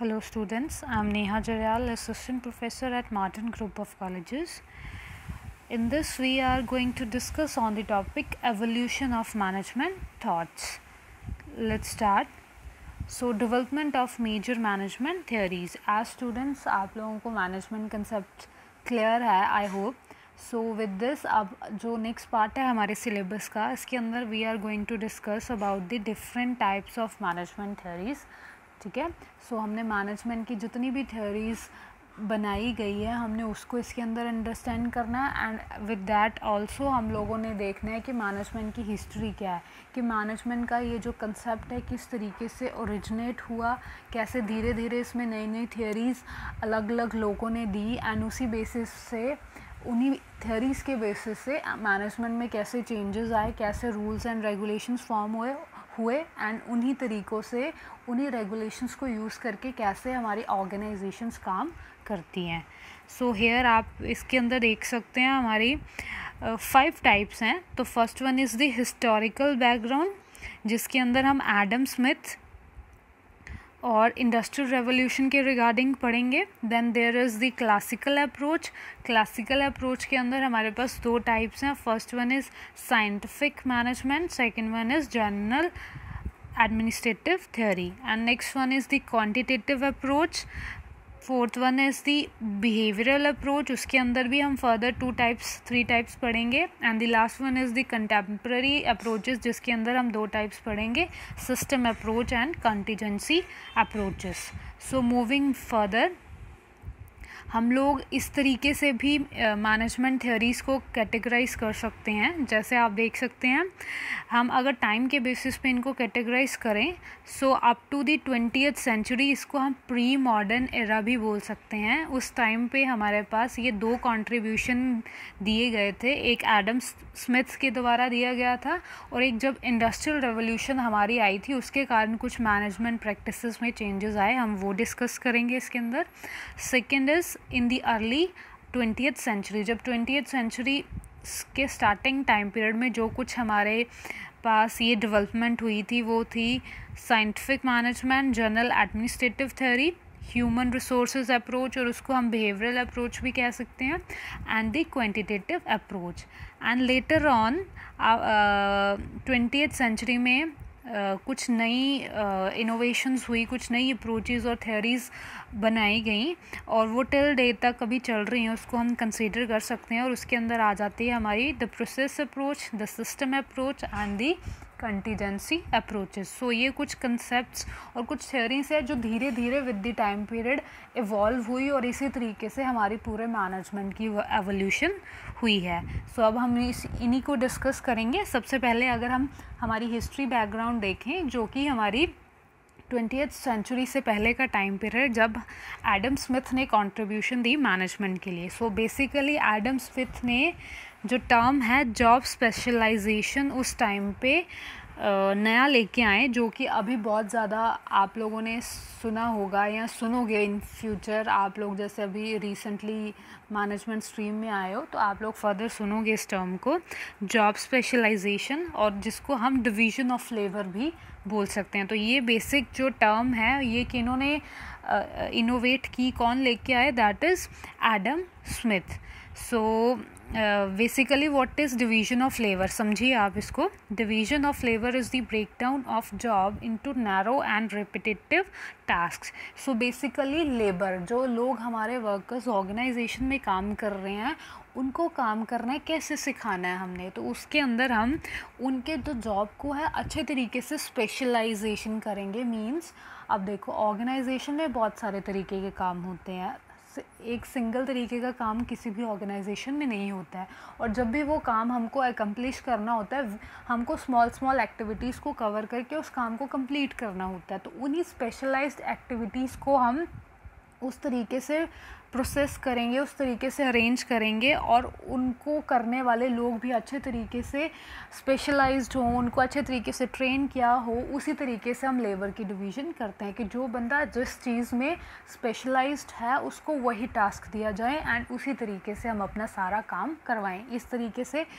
Hello students, I am Neha Jaryal, Assistant Professor at Martin Group of Colleges. In this we are going to discuss on the topic Evolution of Management Thoughts. Let's start. So development of major management theories. As students आप लोगों को management concept clear है I hope. So with this अब जो next part है हमारे syllabus का इसके अंदर we are going to discuss about the different types of management theories. ठीक है. सो हमने मैनेजमेंट की जितनी भी थ्योरीज़ बनाई गई है हमने उसको इसके अंदर अंडरस्टैंड करना है एंड विद दैट आल्सो हम लोगों ने देखना है कि मैनेजमेंट की हिस्ट्री क्या है, कि मैनेजमेंट का ये जो कंसेप्ट है किस तरीके से ओरिजिनेट हुआ, कैसे धीरे धीरे इसमें नई नई थ्योरीज़ अलग अलग लोगों ने दी एंड उसी बेसिस से उन्हीं थ्योरीज़ के बेसिस से मैनेजमेंट में कैसे चेंजेस आए, कैसे रूल्स एंड रेगुलेशंस फॉर्म हुए एंड उन्हीं तरीक़ों से उन्हीं रेगुलेशंस को यूज़ करके कैसे हमारी ऑर्गेनाइजेशंस काम करती हैं. सो हेयर आप इसके अंदर देख सकते हैं हमारी 5 टाइप्स हैं. तो first one is the historical background जिसके अंदर हम एडम स्मिथ और इंडस्ट्रियल रेवोल्यूशन के रिगार्डिंग पढ़ेंगे. Then there is the classical approach. Classical approach के अंदर हमारे पास 2 टाइप्स हैं. First one is scientific management, second one is general administrative theory, and next one is the quantitative approach. Fourth one is the behavioural approach. उसके अंदर भी हम further 3 types पढ़ेंगे. And the last one is the contemporary approaches जिसके अंदर हम 2 types पढ़ेंगे, system approach and contingency approaches. So moving further हम लोग इस तरीके से भी मैनेजमेंट थ्योरीज़ को कैटेगराइज कर सकते हैं. जैसे आप देख सकते हैं हम अगर टाइम के बेसिस पे इनको कैटेगराइज करें so up to the 20th century इसको हम प्री मॉडर्न एरा भी बोल सकते हैं. उस टाइम पे हमारे पास ये 2 कंट्रीब्यूशन दिए गए थे. एक एडम स्मिथ के द्वारा दिया गया था और एक जब इंडस्ट्रियल रेवोल्यूशन हमारी आई थी उसके कारण कुछ मैनेजमेंट प्रैक्टिसेस में चेंजेस आए, हम वो डिस्कस करेंगे इसके अंदर. Second is in the early 20th century. जब 20th सेंचुरी के स्टार्टिंग टाइम पीरियड में जो कुछ हमारे पास ये डेवलपमेंट हुई थी वो थी scientific management, general administrative theory, human resources approach और उसको हम बिहेवियरल अप्रोच भी कह सकते हैं, and the quantitative approach. And later on 20th century में कुछ नई इनोवेशंस हुई, कुछ नई अप्रोचेज़ और थ्योरीज़ बनाई गई और वो टिल डे तक अभी चल रही हैं, उसको हम कंसीडर कर सकते हैं. और उसके अंदर आ जाती है हमारी the process approach, the system approach and the contingency approaches. So ये कुछ कंसेप्ट्स और कुछ थ्योरीज है जो धीरे धीरे with the time period evolve हुई और इसी तरीके से हमारी पूरे मैनेजमेंट की एवोल्यूशन हुई है. सो अब हम इन्हीं को डिस्कस करेंगे. सबसे पहले अगर हम हमारी हिस्ट्री बैकग्राउंड देखें जो कि हमारी 20th सेंचुरी से पहले का टाइम पीरियड जब एडम स्मिथ ने कंट्रीब्यूशन दी मैनेजमेंट के लिए. सो बेसिकली एडम स्मिथ ने जो टर्म है जॉब स्पेशलाइजेशन उस टाइम पे नया लेके आए जो कि अभी बहुत ज़्यादा आप लोगों ने सुना होगा या सुनोगे इन फ्यूचर. आप लोग जैसे अभी रिसेंटली मैनेजमेंट स्ट्रीम में आए हो तो आप लोग फर्दर सुनोगे इस टर्म को, जॉब स्पेशलाइजेशन, और जिसको हम डिवीज़न ऑफ लेबर भी बोल सकते हैं. तो ये बेसिक जो टर्म है ये किन्होंने इनोवेट की, कौन लेके आए, that is Adam Smith. So basically what is division of labour, समझिए आप इसको. Division of labour is the breakdown of job into narrow and repetitive tasks. So basically labour, जो लोग हमारे वर्कर्स ऑर्गेनाइजेशन में काम कर रहे हैं उनको काम करना है कैसे सिखाना है हमने, तो उसके अंदर हम उनके जो जॉब को है अच्छे तरीके से स्पेशलाइजेशन करेंगे. मीन्स अब देखो ऑर्गेनाइजेशन में बहुत सारे तरीके के काम होते हैं, एक सिंगल तरीके का काम किसी भी ऑर्गेनाइजेशन में नहीं होता है. और जब भी वो काम हमको अकम्प्लिश करना होता है हमको स्मॉल एक्टिविटीज़ को कवर करके उस काम को कंप्लीट करना होता है. तो उन्हीं स्पेशलाइज्ड एक्टिविटीज़ को हम उस तरीके से प्रोसेस करेंगे, उस तरीके से अरेंज करेंगे और उनको करने वाले लोग भी अच्छे तरीके से स्पेशलाइज्ड हों, उनको अच्छे तरीके से ट्रेन किया हो. उसी तरीके से हम लेबर की डिवीज़न करते हैं कि जो बंदा जिस चीज़ में स्पेशलाइज्ड है उसको वही टास्क दिया जाए एंड उसी तरीके से हम अपना सारा काम करवाएं. इस तरीके से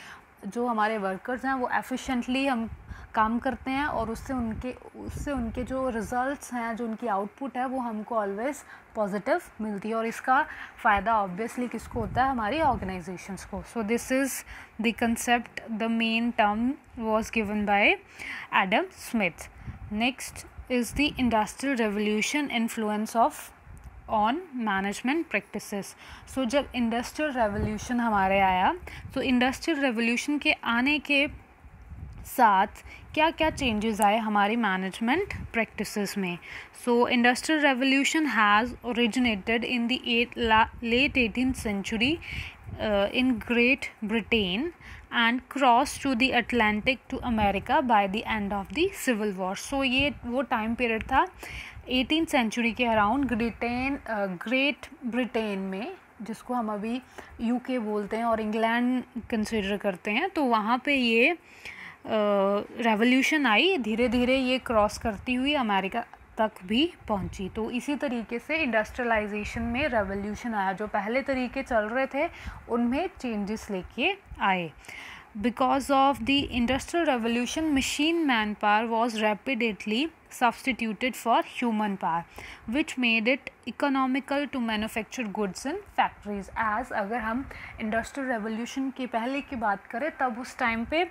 जो हमारे वर्कर्स हैं वो एफिशिएंटली हम काम करते हैं और उससे उनके जो रिज़ल्ट्स हैं, जो उनकी आउटपुट है, वो हमको ऑलवेज़ पॉजिटिव मिलती है और इसका फ़ायदा ऑब्वियसली किसको होता है, हमारी ऑर्गेनाइजेशंस को. So this is the concept, the main term was given by Adam Smith. Next is the industrial revolution influence of on management practices. So जब इंडस्ट्रियल रेवोल्यूशन हमारे आया, तो इंडस्ट्रियल रेवोल्यूशन के आने के साथ क्या क्या चेंजेस आए हमारी मैनेजमेंट प्रैक्टिसेस में. So industrial revolution has originated in the late 18th century in Great Britain and crossed to the Atlantic to America by the end of the Civil War. So ये वो time period था 18th century के around great Britain में, जिसको हम अभी UK बोलते हैं और इंग्लैंड कंसिडर करते हैं. तो वहाँ पे ये रेवोल्यूशन आई, धीरे धीरे ये क्रॉस करती हुई अमेरिका तक भी पहुंची. तो इसी तरीके से इंडस्ट्रियलाइजेशन में रेवोल्यूशन आया. जो पहले तरीके चल रहे थे उनमें चेंजेस लेके आए. Because of the industrial revolution machine man power was rapidly substituted for human power, which made it economical to manufacture goods in factories. As अगर हम इंडस्ट्रियल रेवोल्यूशन के पहले की बात करें, तब उस टाइम पे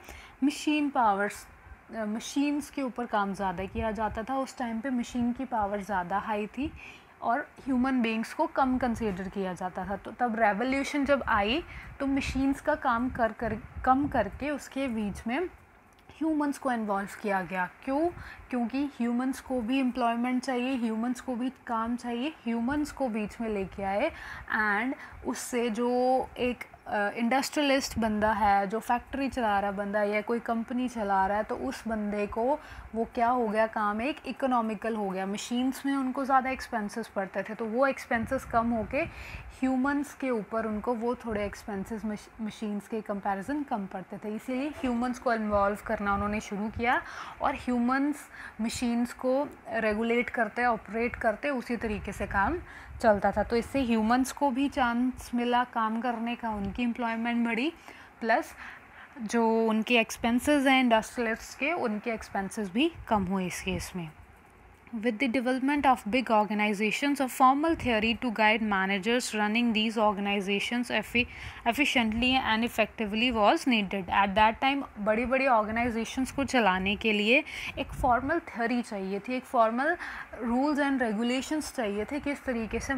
मशीन्स के ऊपर काम ज़्यादा किया जाता था. उस टाइम पे मशीन की पावर ज़्यादा हाई थी और ह्यूमन बींग्स को कम कंसीडर किया जाता था. तो तब रेवोल्यूशन जब आई तो मशीन्स का काम कम करके उसके बीच में ह्यूमंस को इन्वॉल्व किया गया. क्योंकि ह्यूमंस को भी एम्प्लॉयमेंट चाहिए, ह्यूमंस को भी काम चाहिए, ह्यूमंस को बीच में लेके आए. एंड उससे जो एक इंडस्ट्रियलिस्ट बंदा है, जो फैक्ट्री चला रहा बंदा है या कोई कंपनी चला रहा है, तो उस बंदे को वो क्या हो गया, काम एक इकोनॉमिकल हो गया. मशीन्स में उनको ज़्यादा एक्सपेंसेस पड़ते थे, तो वो एक्सपेंसेस कम होके ह्यूमंस के ऊपर उनको वो थोड़े एक्सपेंसेस मशीन्स के कंपैरिजन कम पड़ते थे. इसीलिए ह्यूमंस को इन्वॉल्व करना उन्होंने शुरू किया और ह्यूमंस मशीन्स को रेगुलेट करते, ऑपरेट करते, उसी तरीके से काम चलता था. तो इससे ह्यूमंस को भी चांस मिला काम करने का, उनकी एम्प्लॉयमेंट बढ़ी, प्लस जो उनके एक्सपेंसेस हैं इंडस्ट्रियलिस्ट्स के, उनके एक्सपेंसेस भी कम हुए इस केस में. With the development of big organizations, a formal theory to guide managers running these organizations efficiently and effectively was needed. At that time, बड़ी बड़ी organizations को चलाने के लिए एक formal theory चाहिए थी, एक formal rules and regulations चाहिए थे, किस तरीके से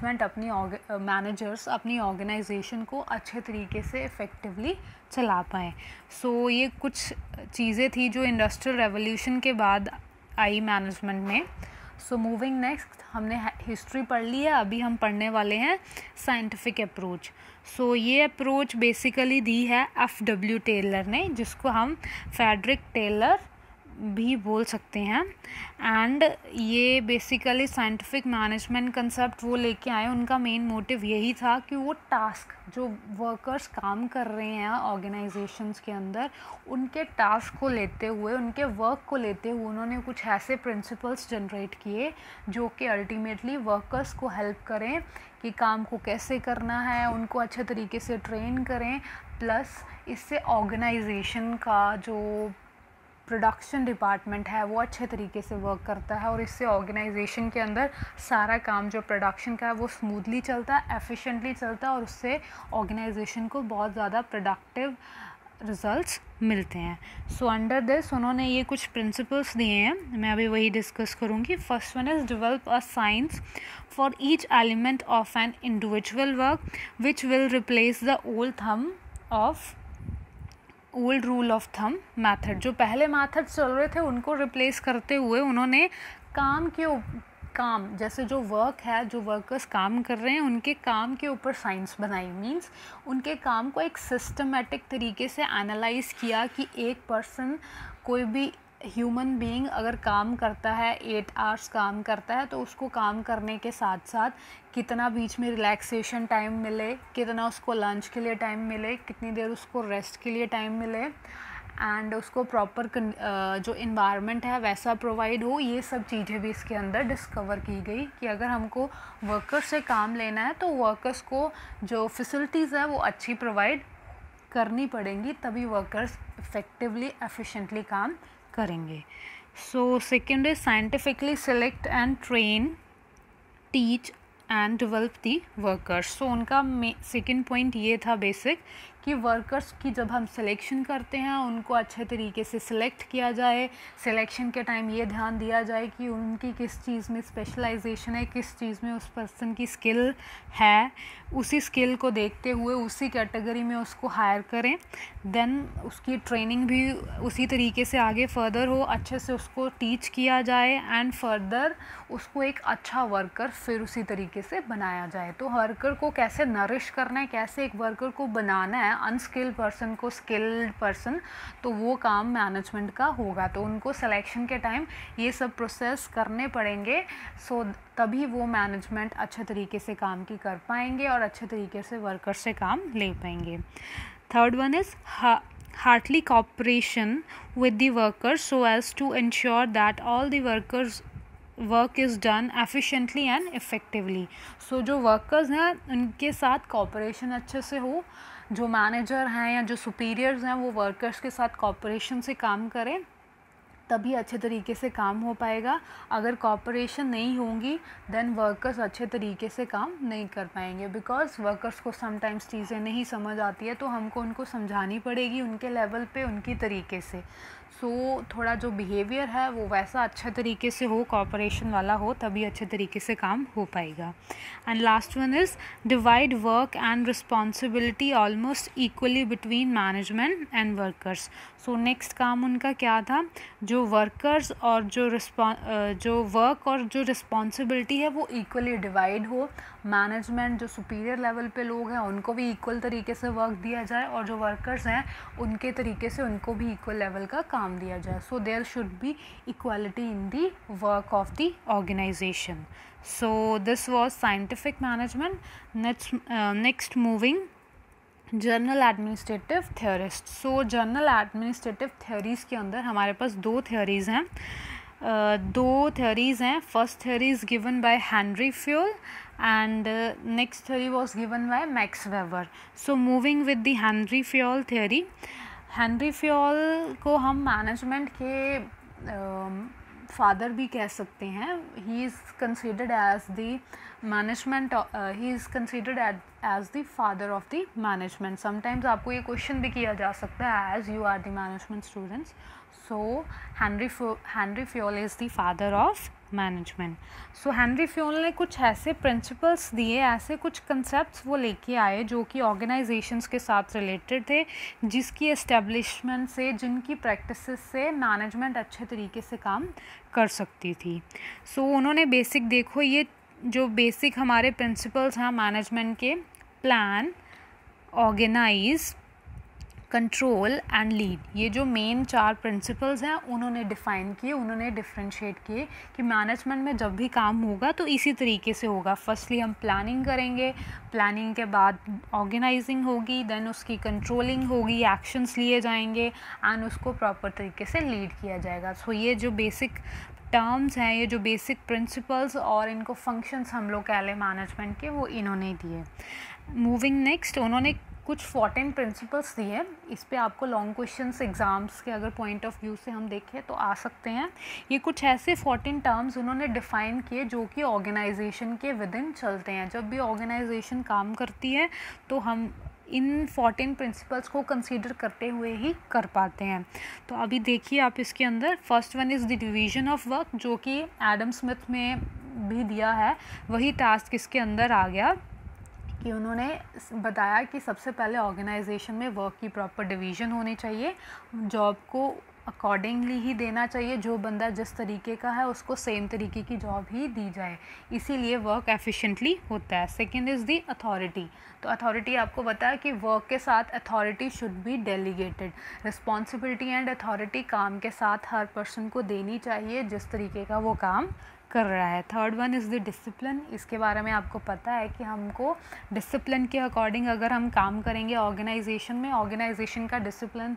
managers अपनी organization को अच्छे तरीके से effectively चला पाएँ. So ये कुछ चीज़ें थी जो इंडस्ट्रियल रेवोल्यूशन के बाद आई मैनेजमेंट में. सो मूविंग नेक्स्ट, हमने हिस्ट्री पढ़ ली है, अभी हम पढ़ने वाले हैं साइंटिफिक अप्रोच. सो ये अप्रोच बेसिकली दी है F.W. टेलर ने, जिसको हम फ्रेडरिक टेलर भी बोल सकते हैं. एंड ये बेसिकली साइंटिफिक मैनेजमेंट कंसेप्ट वो लेके आए. उनका मेन मोटिव यही था कि वो टास्क जो वर्कर्स काम कर रहे हैं ऑर्गेनाइजेशंस के अंदर, उनके टास्क को लेते हुए, उनके वर्क को लेते हुए उन्होंने कुछ ऐसे प्रिंसिपल्स जनरेट किए जो कि अल्टीमेटली वर्कर्स को हेल्प करें कि काम को कैसे करना है, उनको अच्छे तरीके से ट्रेन करें. प्लस इससे ऑर्गेनाइजेशन का जो प्रोडक्शन डिपार्टमेंट है वो अच्छे तरीके से वर्क करता है और इससे ऑर्गेनाइजेशन के अंदर सारा काम जो प्रोडक्शन का है वो स्मूथली चलता है, एफिशिएंटली चलता है और उससे ऑर्गेनाइजेशन को बहुत ज़्यादा प्रोडक्टिव रिजल्ट्स मिलते हैं. सो अंडर दिस उन्होंने ये कुछ प्रिंसिपल्स दिए हैं, मैं अभी वही डिस्कस करूँगी. First one is develop a science for each element of an individual work which will replace the old rule of thumb method. जो पहले मैथड चल रहे थे उनको रिप्लेस करते हुए उन्होंने काम जैसे जो वर्क है, जो वर्कर्स काम कर रहे हैं उनके काम के ऊपर साइंस बनाई. मींस उनके काम को एक सिस्टमेटिक तरीके से एनालाइज किया कि एक पर्सन, कोई भी ह्यूमन बीइंग अगर काम करता है, 8 आवर्स काम करता है, तो उसको काम करने के साथ साथ कितना बीच में रिलैक्सेशन टाइम मिले, कितना उसको लंच के लिए टाइम मिले, कितनी देर उसको रेस्ट के लिए टाइम मिले, एंड उसको प्रॉपर जो इन्वायरमेंट है वैसा प्रोवाइड हो. ये सब चीज़ें भी इसके अंदर डिस्कवर की गई कि अगर हमको वर्कर्स से काम लेना है तो वर्कर्स को जो फैसिलिटीज़ है वो अच्छी प्रोवाइड करनी पड़ेंगी, तभी वर्कर्स इफेक्टिवली एफिशिएंटली काम करेंगे. So second is scientifically select and train, teach and develop the workers. So उनका सेकेंड पॉइंट ये था बेसिक कि वर्कर्स की जब हम सिलेक्शन करते हैं उनको अच्छे तरीके से सिलेक्ट किया जाए. सिलेक्शन के टाइम ये ध्यान दिया जाए कि उनकी किस चीज़ में स्पेशलाइजेशन है, किस चीज़ में उस पर्सन की स्किल है, उसी स्किल को देखते हुए उसी कैटेगरी में उसको हायर करें. देन उसकी ट्रेनिंग भी उसी तरीके से आगे फर्दर हो, अच्छे से उसको टीच किया जाए एंड फर्दर उसको एक अच्छा वर्कर फिर उसी तरीके से बनाया जाए. तो वर्कर को कैसे नरिश करना है, कैसे एक वर्कर को बनाना है अनस्किल्ड पर्सन को स्किल्ड पर्सन, तो वो काम मैनेजमेंट का होगा. तो उनको सिलेक्शन के टाइम ये सब प्रोसेस करने पड़ेंगे. सो तभी वो मैनेजमेंट अच्छे तरीके से काम की कर पाएंगे और अच्छे तरीके से वर्कर से काम ले पाएंगे. Third one is heartily cooperation with the workers so as to ensure that all the workers work is done efficiently and effectively. So जो वर्कर्स हैं उनके साथ कॉपरेशन अच्छे से हो, जो मैनेजर हैं या जो सुपीरियर्स हैं वो वर्कर्स के साथ कॉपरेशन से काम करें, तभी अच्छे तरीके से काम हो पाएगा. अगर कॉपरेशन नहीं होंगी देन वर्कर्स अच्छे तरीके से काम नहीं कर पाएंगे, बिकॉज वर्कर्स को समटाइम्स चीज़ें नहीं समझ आती है, तो हमको उनको समझानी पड़ेगी उनके लेवल पे उनकी तरीके से. सो थोड़ा जो बिहेवियर है वो वैसा अच्छे तरीके से हो, कॉपरेशन वाला हो, तभी अच्छे तरीके से काम हो पाएगा. And last one is divide work and responsibility almost equally between management and workers. So next काम उनका क्या था, जो वर्कर्स और जो वर्क और जो रिस्पॉन्सिबिलिटी है वो इक्वली डिवाइड हो. मैनेजमेंट जो सुपीरियर लेवल पे लोग हैं उनको भी इक्वल तरीके से वर्क दिया जाए और जो वर्कर्स हैं उनके तरीके से उनको भी इक्वल लेवल का काम दिया जाए. So there should be equality in the work of the organisation. So this was scientific management. Next moving general administrative theorist. So general administrative theories के अंदर हमारे पास दो थ्योरीज़ हैं. First theory is given by Henri Fayol and next theory was given by Max Weber. So moving with the Henry Fayol theory, Henry Fayol को हम management के father भी कह सकते हैं. He is considered as the management, he is considered as the father of the management. Sometimes आपको ये question भी किया जा सकता है as you are the management students. So Henri Fayol is the father of management. So Henri Fayol ने कुछ ऐसे प्रिंसिपल्स दिए, ऐसे कुछ कंसेप्ट्स वो लेके आए जो कि ऑर्गेनाइजेशंस के साथ रिलेटेड थे, जिसकी एस्टेब्लिशमेंट से, जिनकी प्रैक्टिसेस से मैनेजमेंट अच्छे तरीके से काम कर सकती थी. सो उन्होंने बेसिक, देखो ये जो बेसिक हमारे प्रिंसिपल्स हैं मैनेजमेंट के, plan, organise, control and lead, ये जो मेन 4 प्रिंसिपल्स हैं उन्होंने डिफ़ाइन किए, उन्होंने डिफ्रेंशिएट किए कि मैनेजमेंट में जब भी काम होगा तो इसी तरीके से होगा. फर्स्टली हम प्लानिंग करेंगे, प्लानिंग के बाद ऑर्गेनाइजिंग होगी, देन उसकी कंट्रोलिंग होगी, एक्शंस लिए जाएंगे एंड उसको प्रॉपर तरीके से लीड किया जाएगा. सो ये जो बेसिक टर्म्स हैं, ये जो बेसिक प्रिंसिपल्स और इनको फंक्शंस हम लोग कह लें मैनेजमेंट के, वो इन्होंने दिए. मूविंग नेक्स्ट, उन्होंने कुछ 14 प्रिंसिपल्स दिए. इस पे आपको लॉन्ग क्वेश्चंस एग्ज़ाम्स के अगर पॉइंट ऑफ व्यू से हम देखें तो आ सकते हैं. ये कुछ ऐसे 14 टर्म्स उन्होंने डिफ़ाइन किए जो कि ऑर्गेनाइजेशन के विद इन चलते हैं. जब भी ऑर्गेनाइजेशन काम करती है तो हम इन 14 प्रिंसिपल्स को कंसीडर करते हुए ही कर पाते हैं. तो अभी देखिए आप इसके अंदर, first one is the division of work, जो कि एडम स्मिथ में भी दिया है, वही टास्क इसके अंदर आ गया कि उन्होंने बताया कि सबसे पहले ऑर्गेनाइजेशन में वर्क की प्रॉपर डिवीज़न होनी चाहिए, जॉब को अकॉर्डिंगली ही देना चाहिए, जो बंदा जिस तरीके का है उसको सेम तरीके की जॉब ही दी जाए, इसीलिए वर्क एफिशिएंटली होता है. Second is the authority. तो अथॉरिटी आपको बताया कि वर्क के साथ authority should be delegated. Responsibility and authority काम के साथ हर पर्सन को देनी चाहिए जिस तरीके का वो काम कर रहा है. Third one is the discipline. इसके बारे में आपको पता है कि हमको डिसिप्लिन के अकॉर्डिंग अगर हम काम करेंगे ऑर्गेनाइजेशन में, ऑर्गेनाइजेशन का डिसिप्लिन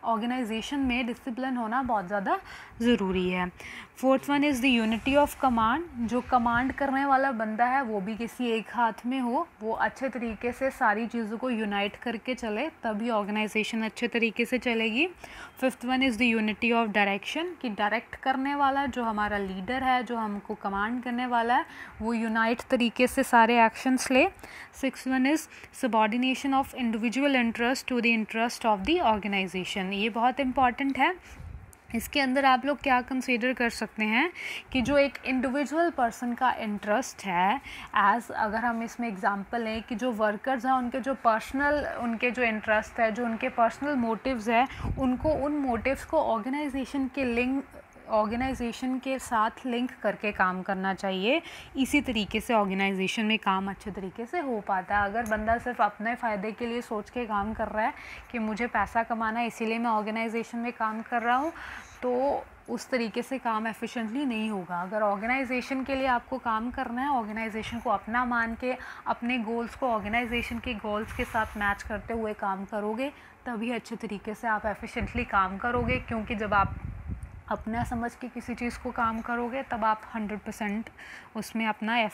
ऑर्गेनाइजेशन में डिसिप्लिन होना बहुत ज़्यादा ज़रूरी है। Fourth one is the unity of command, जो कमांड करने वाला बंदा है वो भी किसी एक हाथ में हो, वो अच्छे तरीके से सारी चीज़ों को यूनाइट करके चले, तभी ऑर्गेनाइजेशन अच्छे तरीके से चलेगी। Fifth one is the unity of direction, कि डायरेक्ट करने वाला जो हमारा लीडर है, जो हमको कमांड करने वाला है, वो यूनाइट तरीके से सारे एक्शंस ले। Six one is subordination of individual interest to the interest of the organisation, ये बहुत इंपॉर्टेंट है। इसके अंदर आप लोग क्या कंसीडर कर सकते हैं कि जो एक इंडिविजुअल पर्सन का इंटरेस्ट है, एज अगर हम इसमें एग्जांपल लें कि जो वर्कर्स हैं उनके जो पर्सनल, उनके जो इंटरेस्ट है, जो उनके पर्सनल मोटिव्स है, उनको उन मोटिव्स को ऑर्गेनाइजेशन के साथ लिंक करके काम करना चाहिए। इसी तरीके से ऑर्गेनाइजेशन में काम अच्छे तरीके से हो पाता है। अगर बंदा सिर्फ अपने फ़ायदे के लिए सोच के काम कर रहा है कि मुझे पैसा कमाना है इसीलिए मैं ऑर्गेनाइजेशन में काम कर रहा हूँ, तो उस तरीके से काम एफिशिएंटली नहीं होगा। अगर ऑर्गेनाइजेशन के लिए आपको काम करना है, ऑर्गेनाइजेशन को अपना मान के अपने गोल्स को ऑर्गेनाइजेशन के गोल्स के साथ मैच करते हुए काम करोगे, तभी अच्छे तरीके से आप एफिशिएंटली काम करोगे। क्योंकि जब आप अपना समझ के किसी चीज़ को काम करोगे तब आप 100% उसमें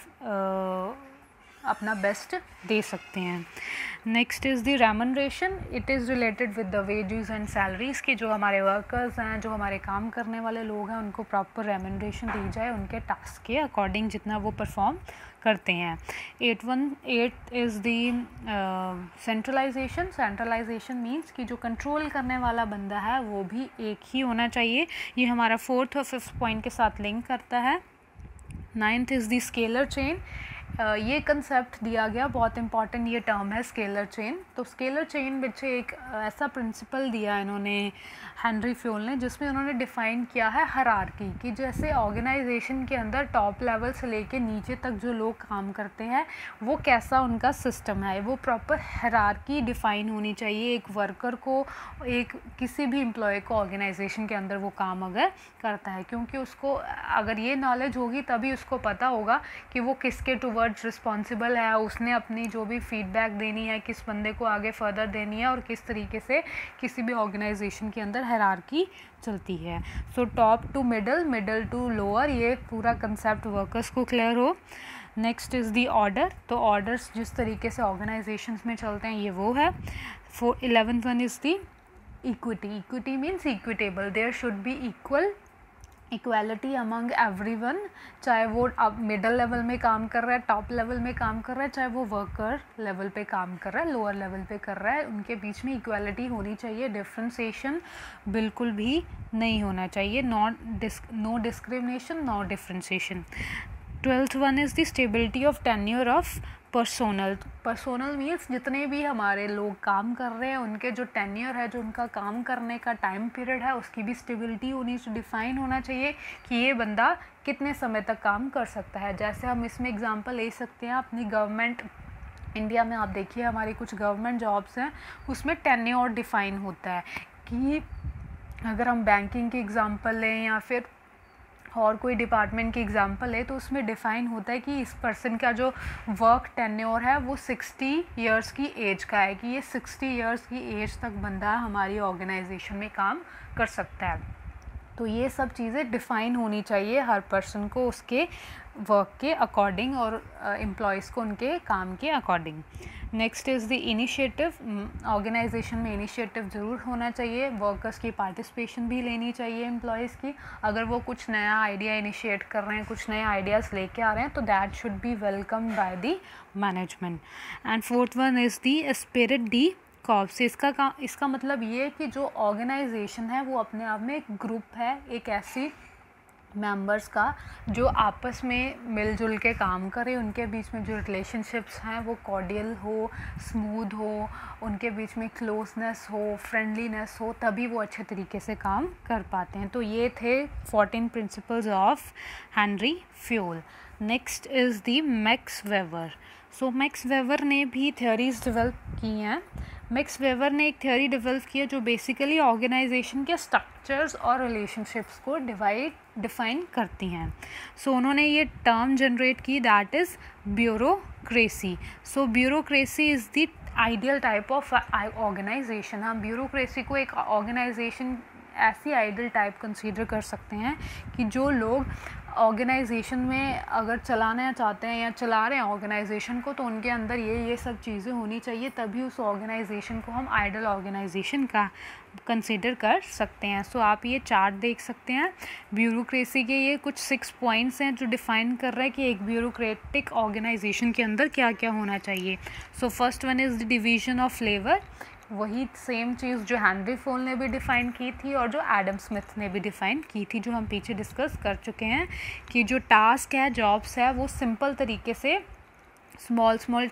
अपना बेस्ट दे सकते हैं। Next is the remuneration, it is related with the wages and salaries, की जो हमारे वर्कर्स हैं, जो हमारे काम करने वाले लोग हैं, उनको प्रॉपर रेम्यूनरेशन दी जाए उनके टास्क के अकॉर्डिंग जितना वो परफॉर्म करते हैं। 8 is the centralisation, centralisation means कि जो कंट्रोल करने वाला बंदा है वो भी एक ही होना चाहिए। ये हमारा 4th और 5th पॉइंट के साथ लिंक करता है। 9th is the scalar chain, ये कंसेप्ट दिया गया, बहुत इंपॉर्टेंट ये टर्म है स्केलर चेन। तो स्केलर चेन बच्चे एक ऐसा प्रिंसिपल दिया इन्होंने, हेनरी फ्योल ने, जिसमें उन्होंने डिफ़ाइन किया है हायरार्की, कि जैसे ऑर्गेनाइजेशन के अंदर टॉप लेवल से लेके नीचे तक जो लोग काम करते हैं वो कैसा उनका सिस्टम है, वो प्रॉपर हायरार्की डिफ़ाइन होनी चाहिए एक वर्कर को, एक किसी भी एम्प्लॉय को ऑर्गेनाइजेशन के अंदर वो काम अगर करता है। क्योंकि उसको अगर ये नॉलेज होगी तभी उसको पता होगा कि वो किसके टुवर्ड्स रिस्पॉन्सिबल है, उसने अपनी जो भी फीडबैक देनी है किस बंदे को आगे फर्दर देनी है, और किस तरीके से किसी भी ऑर्गेनाइजेशन के अंदर हायरार्की चलती है। So top to middle, middle to lower, ये पूरा कंसेप्ट वर्कर्स को क्लियर हो। नेक्स्ट इज़ दी ऑर्डर, तो ऑर्डर्स जिस तरीके से ऑर्गेनाइजेशंस में चलते हैं ये वो है। 11th one is the equity, equity means equitable, there should be equality among everyone, चाहे वो अब मिडल लेवल में काम कर रहा है, टॉप लेवल में काम कर रहा है, चाहे वो वर्कर लेवल पे काम कर रहा है, लोअर लेवल पे कर रहा है, उनके बीच में इक्वालिटी होनी चाहिए। डिफ्रेंशिएशन बिल्कुल भी नहीं होना चाहिए, no discrimination, no differentiation. 12th one is the stability of tenure of personnel, personnel means जितने भी हमारे लोग काम कर रहे हैं उनके जो टेन्योर है, जो उनका काम करने का टाइम पीरियड है, उसकी भी स्टेबिलिटी होनी, डिफ़ाइन होना चाहिए कि ये बंदा कितने समय तक काम कर सकता है। जैसे हम इसमें एग्जांपल ले सकते हैं अपनी गवर्नमेंट, इंडिया में आप देखिए हमारी कुछ गवर्नमेंट जॉब्स हैं उसमें टेन्योर डिफ़ाइन होता है, कि अगर हम बैंकिंग की एग्ज़ाम्पल लें या फिर और कोई डिपार्टमेंट की एग्जांपल है तो उसमें डिफ़ाइन होता है कि इस पर्सन का जो वर्क टेन्योर है वो 60 इयर्स की एज का है, कि ये 60 इयर्स की एज तक बंदा हमारी ऑर्गेनाइजेशन में काम कर सकता है। तो ये सब चीज़ें डिफ़ाइन होनी चाहिए हर पर्सन को उसके वर्क के अकॉर्डिंग और एम्प्लॉयज़ को उनके काम के according. Next is the initiative, organisation में इनिशिएटिव ज़रूर होना चाहिए, वर्कर्स की पार्टिसिपेशन भी लेनी चाहिए एम्प्लॉयज़ की। अगर वो कुछ नया आइडिया इनिशिएट कर रहे हैं, कुछ नए आइडियाज़ लेके आ रहे हैं तो that should be welcome by the management. And 4th one is the spirit the corps, इसका मतलब ये है कि जो ऑर्गेनाइजेशन है वो अपने आप में एक ग्रुप है, एक ऐसी मेंबर्स का जो आपस में मिलजुल के काम करें, उनके बीच में जो रिलेशनशिप्स हैं वो कॉर्डियल हो, स्मूथ हो, उनके बीच में क्लोजनेस हो, फ्रेंडलीनेस हो, तभी वो अच्छे तरीके से काम कर पाते हैं। तो ये थे 14 principles of Henry Fayol. Next is the Max Weber. So Max Weber ने भी थ्योरीज डेवलप की हैं। मैक्स वेबर ने एक थ्योरी डेवलप की है जो बेसिकली ऑर्गेनाइजेशन के स्ट्रक्चर्स और रिलेशनशिप्स को डिफाइन करती हैं। सो उन्होंने ये टर्म जनरेट की, that is bureaucracy. So bureaucracy is the ideal type of organization, हम ब्यूरोक्रेसी को एक ऑर्गेनाइजेशन ऐसी आइडियल टाइप कंसीडर कर सकते हैं कि जो लोग ऑर्गेनाइजेशन में अगर चलाना चाहते हैं या चला रहे हैं ऑर्गेनाइजेशन को, तो उनके अंदर ये सब चीज़ें होनी चाहिए, तभी उस ऑर्गेनाइजेशन को हम आइडियल ऑर्गेनाइजेशन का कंसीडर कर सकते हैं। सो आप ये चार्ट देख सकते हैं ब्यूरोक्रेसी के, ये कुछ 6 पॉइंट्स हैं जो डिफ़ाइन कर रहा है कि एक ब्यूरोक्रेटिक ऑर्गेनाइजेशन के अंदर क्या क्या होना चाहिए। So first one is the division of labour, वही सेम चीज़ जो हेनरी फोल ने भी डिफ़ाइन की थी और जो एडम स्मिथ ने भी डिफ़ाइन की थी, जो हम पीछे डिस्कस कर चुके हैं कि जो टास्क है, जॉब्स है, वो सिंपल तरीके से स्मॉल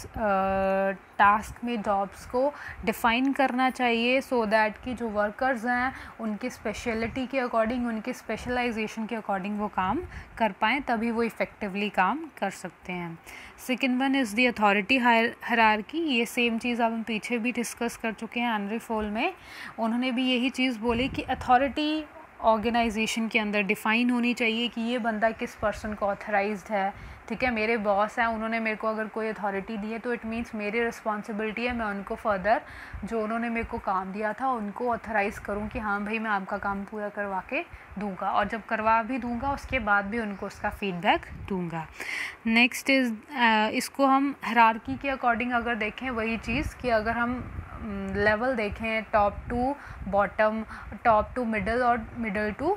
टास्क में जॉब्स को डिफ़ाइन करना चाहिए, सो दैट कि जो वर्कर्स हैं उनकी स्पेशलिटी के अकॉर्डिंग, उनके स्पेशलाइजेशन के अकॉर्डिंग वो काम कर पाएँ, तभी वो इफ़ेक्टिवली काम कर सकते हैं। Second one is the authority hierarchy, ये सेम चीज़ अब हम पीछे भी डिस्कस कर चुके हैं हेनरी फोल में। उन्होंने भी यही चीज़ बोली कि अथॉरिटी ऑर्गेनाइजेशन के अंदर डिफ़ाइन होनी चाहिए कि ये बंदा किस पर्सन को ऑथराइज्ड है, ठीक है, मेरे बॉस हैं, उन्होंने मेरे को अगर कोई अथॉरिटी दी है तो इट मीन्स मेरी रिस्पॉन्सिबिलिटी है मैं उनको फर्दर जो उन्होंने मेरे को काम दिया था उनको ऑथराइज़ करूं कि हाँ भाई मैं आपका काम पूरा करवा के दूंगा, और जब करवा भी दूंगा उसके बाद भी उनको उसका फीडबैक दूंगा। नेक्स्ट इज़ इसको हम हायरार्की के अकॉर्डिंग अगर देखें, वही चीज़ कि अगर हम लेवल देखें top to bottom, top to middle और मिडल टू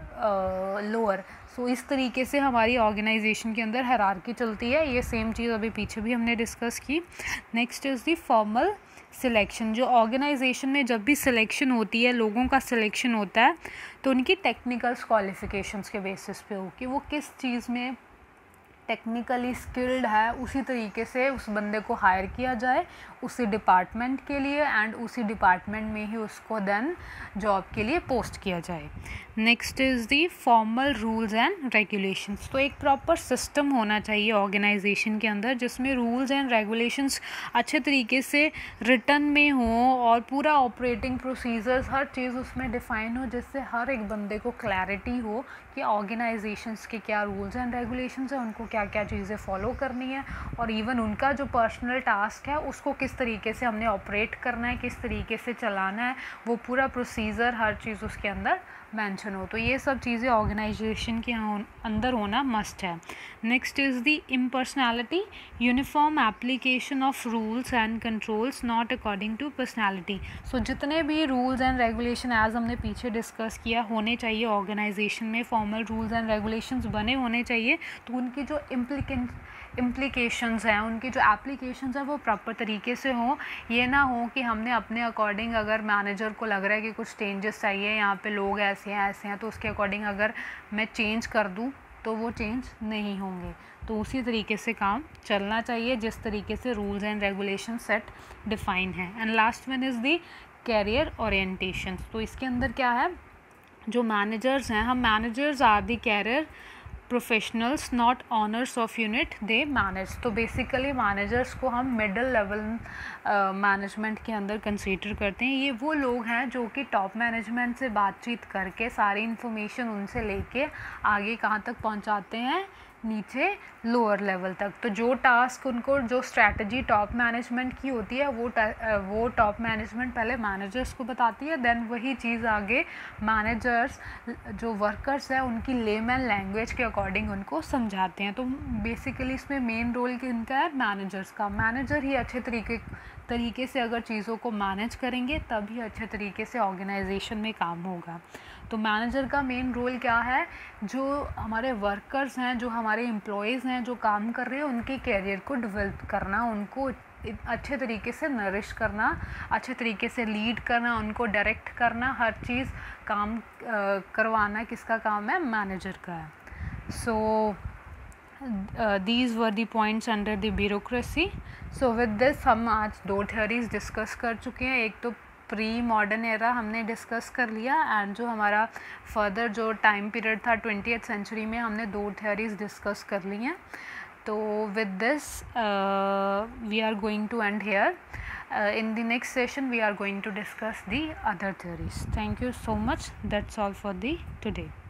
लोअर, सो इस तरीके से हमारी ऑर्गेनाइजेशन के अंदर हायरार्की चलती है। ये सेम चीज़ अभी पीछे भी हमने डिस्कस की। Next is the formal selection, जो ऑर्गेनाइजेशन में जब भी सिलेक्शन होती है, लोगों का सिलेक्शन होता है, तो उनकी टेक्निकल्स क्वालिफ़िकेशंस के बेसिस पे हो कि वो किस चीज़ में टेक्निकली स्किल्ड है, उसी तरीके से उस बंदे को हायर किया जाए उसी डिपार्टमेंट के लिए, एंड उसी डिपार्टमेंट में ही उसको देन जॉब के लिए पोस्ट किया जाए। Next is the formal rules and regulations, तो एक प्रॉपर सिस्टम होना चाहिए ऑर्गेनाइजेशन के अंदर जिसमें रूल्स एंड रेगुलेशंस अच्छे तरीके से रिटन में हो और पूरा ऑपरेटिंग प्रोसीजर्स हर चीज़ उसमें डिफ़ाइन हो, जिससे हर एक बंदे को क्लैरिटी हो कि ऑर्गेनाइजेशंस के क्या रूल्स एंड रेगुलेशंस हैं, उनको क्या क्या चीज़ें फॉलो करनी है, और इवन उनका जो पर्सनल टास्क है उसको किस तरीके से हमने ऑपरेट करना है, किस तरीके से चलाना है, वो पूरा प्रोसीजर हर चीज़ उसके अंदर मेंशन हो। तो ये सब चीज़ें ऑर्गेनाइजेशन के अंदर होना मस्ट है। Next is the impersonality, uniform application of rules and controls not according to personality, so जितने भी रूल्स एंड रेगुलेशन एज हमने पीछे डिस्कस किया होने चाहिए ऑर्गेनाइजेशन में, फॉर्मल रूल्स एंड रेगुलेशंस बने होने चाहिए, तो उनकी जो इम्प्लीकेशंस हैं, उनकी जो एप्लीकेशंस हैं वो प्रॉपर तरीके से हों। ये ना हो कि हमने अपने अकॉर्डिंग, अगर मैनेजर को लग रहा है कि कुछ चेंजेस चाहिए, यहाँ पे लोग ऐसे हैं तो उसके अकॉर्डिंग अगर मैं चेंज कर दूँ तो वो चेंज नहीं होंगे। तो उसी तरीके से काम चलना चाहिए जिस तरीके से rules and regulation set define है। And last one is the career orientation, तो इसके अंदर क्या है, जो मैनेजर्स हैं, हम managers are the career professionals not owners of unit they manage, तो बेसिकली मैनेजर्स को हम मिडिल लेवल मैनेजमेंट के अंदर कंसीडर करते हैं। ये वो लोग हैं जो कि टॉप मैनेजमेंट से बातचीत करके सारी इन्फॉर्मेशन उनसे लेके आगे कहाँ तक पहुँचाते हैं, नीचे लोअर लेवल तक। तो जो टास्क उनको, जो स्ट्रैटेजी टॉप मैनेजमेंट की होती है वो टॉप मैनेजमेंट पहले मैनेजर्स को बताती है, देन वही चीज़ आगे मैनेजर्स जो वर्कर्स हैं उनकी लेमन लैंग्वेज के अकॉर्डिंग उनको समझाते हैं। तो बेसिकली इसमें मेन रोल किनका है, मैनेजर्स का। मैनेजर ही अच्छे तरीके से अगर चीज़ों को मैनेज करेंगे तभी अच्छे तरीके से ऑर्गेनाइजेशन में काम होगा। तो मैनेजर का मेन रोल क्या है, जो हमारे वर्कर्स हैं, जो हमारे एम्प्लॉयज़ हैं, जो काम कर रहे हैं, उनके कैरियर को डेवलप करना, उनको अच्छे तरीके से नरिश करना, अच्छे तरीके से लीड करना, उनको डायरेक्ट करना, हर चीज़ काम करवाना किसका काम है, मैनेजर का है। सो these were the points under the bureaucracy. So with this हम आज 2 theories डिस्कस कर चुके हैं। एक तो प्री मॉडर्न एरा हमने डिस्कस कर लिया, एंड जो हमारा फर्दर जो टाइम पीरियड था 20th सेंचुरी में, हमने 2 theories डिस्कस कर ली हैं। तो with this we are going to end here. In the next session we are going to discuss the other theories. Thank you so much. That's all for the today.